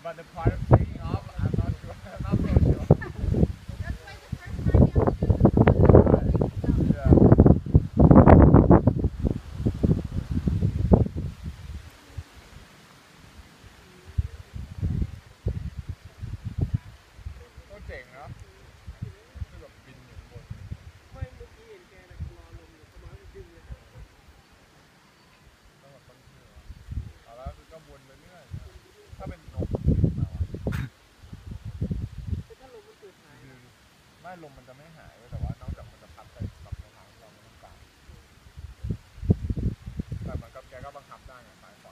but the part of taking off, I'm not sure. I'm not so sure. Yeah. ก็เจ๋งเนาะคือแบบบินอยู่บนไม่เมื่อกี้เห็นแกนะรอลมอยู่ประมาณดึงเลยต้องแบบต้นเชือกเอาแล้วคือก็วนไปเรื่อยถ้าเป็นนกมาวะถ้าลมมันเกิดหายไม่ลมมันจะไม่หายแต่ว่านอกจากมันจะพัดไปกับทางเราไม่ต้องการแต่มันก็แกก็บังคับได้ไงซ้ายขวา